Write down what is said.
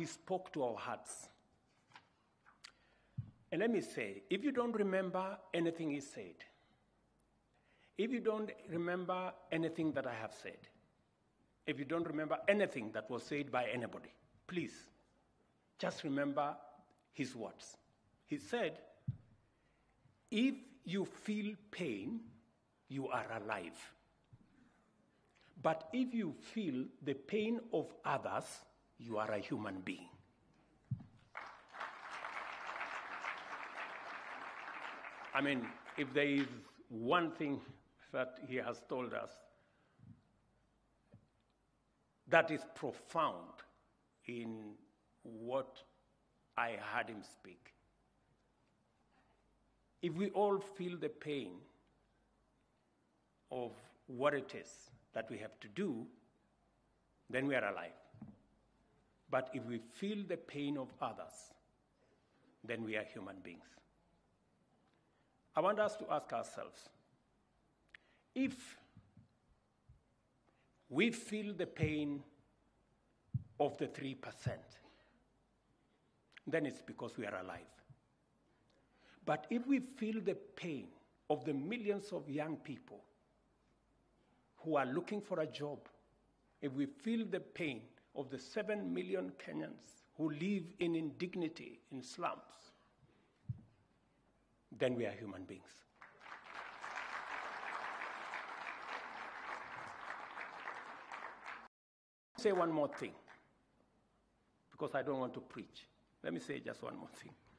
he spoke to our hearts. And let me say, if you don't remember anything he said, if you don't remember anything that I have said, if you don't remember anything that was said by anybody, please, just remember his words. He said, if you feel pain, you are alive. But if you feel the pain of others, you are a human being. I mean, if there is one thing that he has told us that is profound in what I heard him speak, if we all feel the pain of what it is that we have to do, then we are alive. But if we feel the pain of others, then we are human beings. I want us to ask ourselves, if we feel the pain of the 3%, then it's because we are alive. But if we feel the pain of the millions of young people who are looking for a job, if we feel the pain of the 7 million Kenyans who live in indignity in slums, then we are human beings. Say one more thing, because I don't want to preach. Let me say just one more thing.